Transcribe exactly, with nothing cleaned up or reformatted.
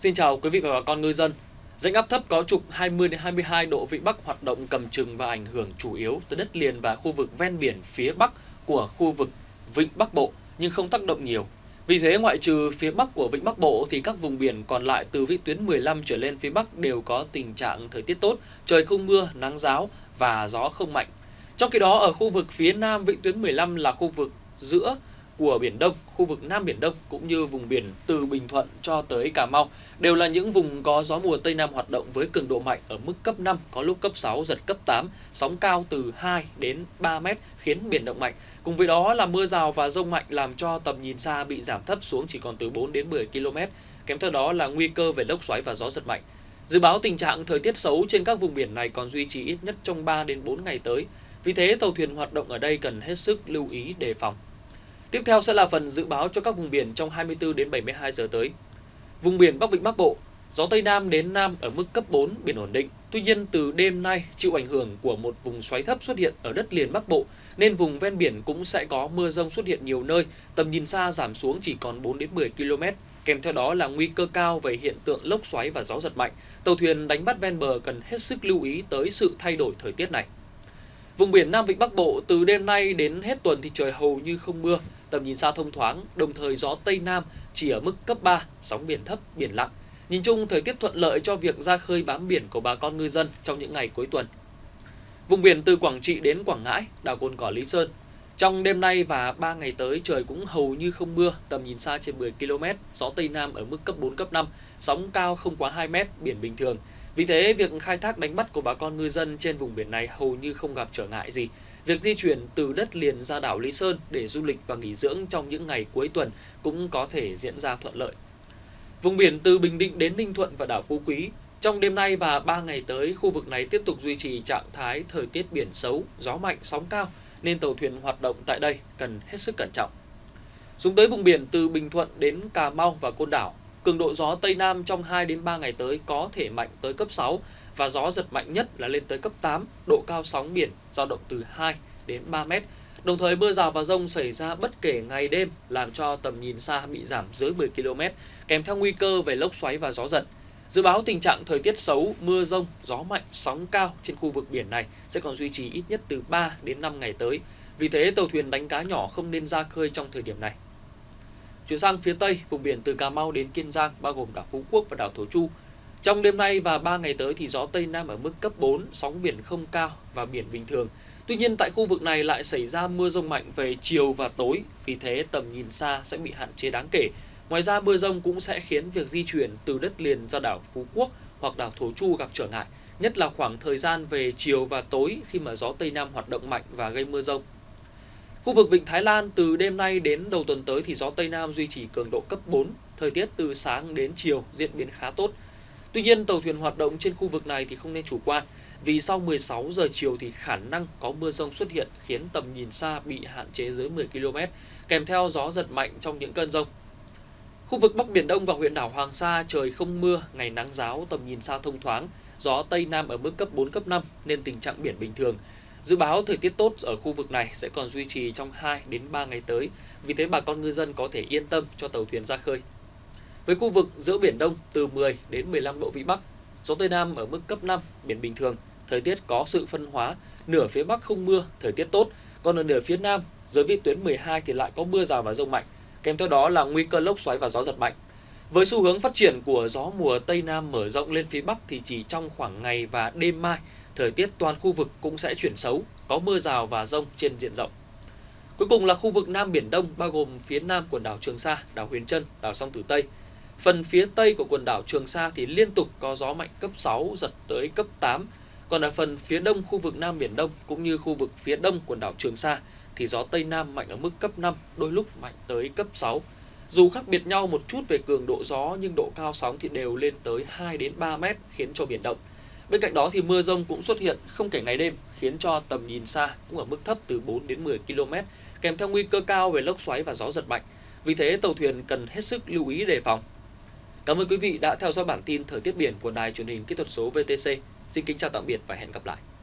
Xin chào quý vị và bà con ngư dân. Rãnh áp thấp có trục hai mươi đến hai mươi hai độ vĩ Bắc hoạt động cầm chừng và ảnh hưởng chủ yếu tới đất liền và khu vực ven biển phía Bắc của khu vực Vịnh Bắc Bộ nhưng không tác động nhiều. Vì thế ngoại trừ phía Bắc của Vịnh Bắc Bộ thì các vùng biển còn lại từ vĩ tuyến mười lăm trở lên phía Bắc đều có tình trạng thời tiết tốt, trời không mưa, nắng ráo và gió không mạnh. Trong khi đó ở khu vực phía Nam vĩ tuyến mười lăm là khu vực giữa của Biển Đông, khu vực Nam Biển Đông cũng như vùng biển từ Bình Thuận cho tới Cà Mau đều là những vùng có gió mùa Tây Nam hoạt động với cường độ mạnh ở mức cấp năm, có lúc cấp sáu, giật cấp tám, sóng cao từ hai đến ba mét khiến biển động mạnh. Cùng với đó là mưa rào và dông mạnh làm cho tầm nhìn xa bị giảm thấp xuống chỉ còn từ bốn đến mười ki lô mét, kèm theo đó là nguy cơ về lốc xoáy và gió giật mạnh. Dự báo tình trạng thời tiết xấu trên các vùng biển này còn duy trì ít nhất trong ba đến bốn ngày tới. Vì thế tàu thuyền hoạt động ở đây cần hết sức lưu ý đề phòng. Tiếp theo sẽ là phần dự báo cho các vùng biển trong hai mươi tư đến bảy mươi hai giờ tới. Vùng biển Bắc Vịnh Bắc Bộ, gió Tây Nam đến Nam ở mức cấp bốn, biển ổn định. Tuy nhiên từ đêm nay chịu ảnh hưởng của một vùng xoáy thấp xuất hiện ở đất liền Bắc Bộ nên vùng ven biển cũng sẽ có mưa rông xuất hiện nhiều nơi, tầm nhìn xa giảm xuống chỉ còn bốn đến mười ki lô mét. Kèm theo đó là nguy cơ cao về hiện tượng lốc xoáy và gió giật mạnh. Tàu thuyền đánh bắt ven bờ cần hết sức lưu ý tới sự thay đổi thời tiết này. Vùng biển Nam Vịnh Bắc Bộ từ đêm nay đến hết tuần thì trời hầu như không mưa, tầm nhìn xa thông thoáng, đồng thời gió Tây Nam chỉ ở mức cấp ba, sóng biển thấp, biển lặng. Nhìn chung thời tiết thuận lợi cho việc ra khơi bám biển của bà con ngư dân trong những ngày cuối tuần. Vùng biển từ Quảng Trị đến Quảng Ngãi, đảo Cồn Cỏ, Lý Sơn. Trong đêm nay và ba ngày tới trời cũng hầu như không mưa, tầm nhìn xa trên mười ki lô mét, gió Tây Nam ở mức cấp bốn, cấp năm, sóng cao không quá hai mét, biển bình thường. Vì thế, việc khai thác đánh bắt của bà con ngư dân trên vùng biển này hầu như không gặp trở ngại gì. Việc di chuyển từ đất liền ra đảo Lý Sơn để du lịch và nghỉ dưỡng trong những ngày cuối tuần cũng có thể diễn ra thuận lợi. Vùng biển từ Bình Định đến Ninh Thuận và đảo Phú Quý. Trong đêm nay và ba ngày tới, khu vực này tiếp tục duy trì trạng thái thời tiết biển xấu, gió mạnh, sóng cao, nên tàu thuyền hoạt động tại đây cần hết sức cẩn trọng. Xuống tới vùng biển từ Bình Thuận đến Cà Mau và Côn Đảo. Cường độ gió Tây Nam trong hai đến ba ngày tới có thể mạnh tới cấp sáu và gió giật mạnh nhất là lên tới cấp tám, độ cao sóng biển dao động từ hai đến ba mét. Đồng thời mưa rào và dông xảy ra bất kể ngày đêm làm cho tầm nhìn xa bị giảm dưới mười ki lô mét, kèm theo nguy cơ về lốc xoáy và gió giật. Dự báo tình trạng thời tiết xấu, mưa rông, gió mạnh, sóng cao trên khu vực biển này sẽ còn duy trì ít nhất từ ba đến năm ngày tới. Vì thế tàu thuyền đánh cá nhỏ không nên ra khơi trong thời điểm này. Chuyển sang phía Tây, vùng biển từ Cà Mau đến Kiên Giang bao gồm đảo Phú Quốc và đảo Thổ Chu. Trong đêm nay và ba ngày tới thì gió Tây Nam ở mức cấp bốn, sóng biển không cao và biển bình thường. Tuy nhiên tại khu vực này lại xảy ra mưa rông mạnh về chiều và tối, vì thế tầm nhìn xa sẽ bị hạn chế đáng kể. Ngoài ra mưa rông cũng sẽ khiến việc di chuyển từ đất liền ra đảo Phú Quốc hoặc đảo Thổ Chu gặp trở ngại, nhất là khoảng thời gian về chiều và tối khi mà gió Tây Nam hoạt động mạnh và gây mưa rông. Khu vực Vịnh Thái Lan từ đêm nay đến đầu tuần tới thì gió Tây Nam duy trì cường độ cấp bốn, thời tiết từ sáng đến chiều diễn biến khá tốt. Tuy nhiên tàu thuyền hoạt động trên khu vực này thì không nên chủ quan, vì sau mười sáu giờ chiều thì khả năng có mưa rông xuất hiện khiến tầm nhìn xa bị hạn chế dưới mười ki lô mét, kèm theo gió giật mạnh trong những cơn rông. Khu vực Bắc Biển Đông và huyện đảo Hoàng Sa trời không mưa, ngày nắng ráo, tầm nhìn xa thông thoáng, gió Tây Nam ở mức cấp bốn, cấp năm nên tình trạng biển bình thường. Dự báo thời tiết tốt ở khu vực này sẽ còn duy trì trong hai đến ba ngày tới, vì thế bà con ngư dân có thể yên tâm cho tàu thuyền ra khơi. Với khu vực giữa Biển Đông từ mười đến mười lăm độ vĩ Bắc, gió Tây Nam ở mức cấp năm, biển bình thường, thời tiết có sự phân hóa, nửa phía Bắc không mưa, thời tiết tốt, còn ở nửa phía Nam, dưới vĩ tuyến mười hai thì lại có mưa rào và dông mạnh, kèm theo đó là nguy cơ lốc xoáy và gió giật mạnh. Với xu hướng phát triển của gió mùa Tây Nam mở rộng lên phía Bắc thì chỉ trong khoảng ngày và đêm mai, thời tiết toàn khu vực cũng sẽ chuyển xấu, có mưa rào và dông trên diện rộng. Cuối cùng là khu vực Nam Biển Đông bao gồm phía Nam quần đảo Trường Sa, đảo Huyền Trân, đảo Song Tử Tây. Phần phía Tây của quần đảo Trường Sa thì liên tục có gió mạnh cấp sáu, giật tới cấp tám. Còn ở phần phía Đông khu vực Nam Biển Đông cũng như khu vực phía Đông quần đảo Trường Sa thì gió Tây Nam mạnh ở mức cấp năm, đôi lúc mạnh tới cấp sáu. Dù khác biệt nhau một chút về cường độ gió nhưng độ cao sóng thì đều lên tới hai đến ba mét khiến cho biển động. Bên cạnh đó thì mưa rông cũng xuất hiện không kể ngày đêm khiến cho tầm nhìn xa cũng ở mức thấp từ bốn đến mười ki lô mét, kèm theo nguy cơ cao về lốc xoáy và gió giật mạnh. Vì thế tàu thuyền cần hết sức lưu ý đề phòng. Cảm ơn quý vị đã theo dõi bản tin thời tiết biển của Đài Truyền hình Kỹ thuật số vê tê xê. Xin kính chào tạm biệt và hẹn gặp lại.